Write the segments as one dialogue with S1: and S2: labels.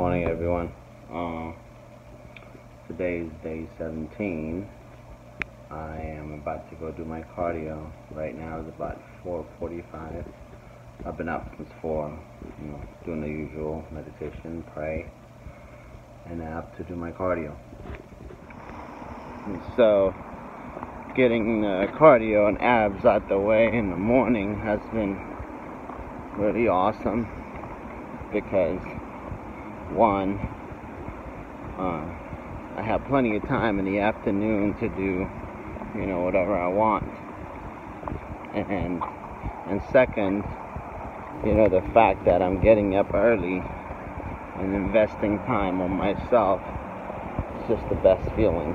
S1: morning, everyone. Today is day 17. I am about to go do my cardio. Right now it's about 4:45. I've been up since 4, doing the usual meditation, pray, and I have to do my cardio. And so, getting cardio and abs out the way in the morning has been really awesome because, one, I have plenty of time in the afternoon to do, whatever I want, and second, the fact that I'm getting up early and investing time on myself is just the best feeling,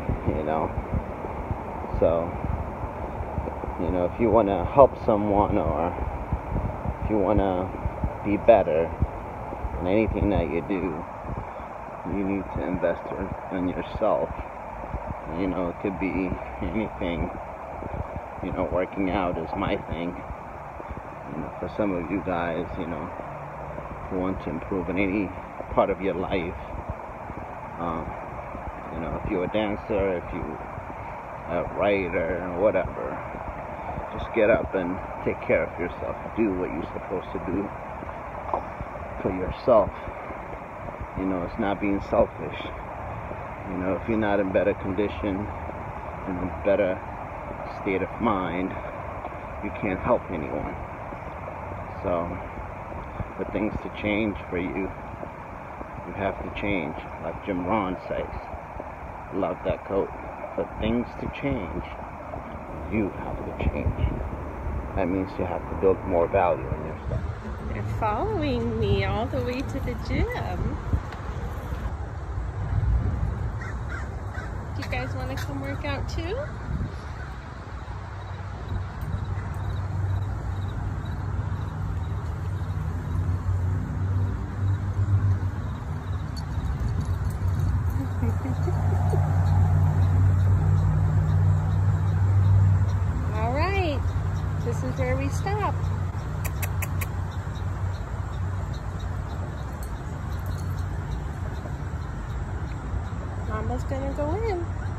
S1: So, if you want to help someone or if you want to be better in anything that you do, you need to invest in yourself. It could be anything. Working out is my thing. For some of you guys, who want to improve in any part of your life, if you're a dancer, if you're a writer, or whatever, just get up and take care of yourself. Do what you're supposed to do for yourself. It's not being selfish. If you're not in better condition, in a better state of mind, you can't help anyone. So, for things to change for you, you have to change. Like Jim Rohn says, love that quote. For things to change, you have to change. That means you have to build more value in yourself.
S2: They're following me all the way to the gym. Do you guys want to come work out too? All right, this is where we stop. Mama's gonna go in.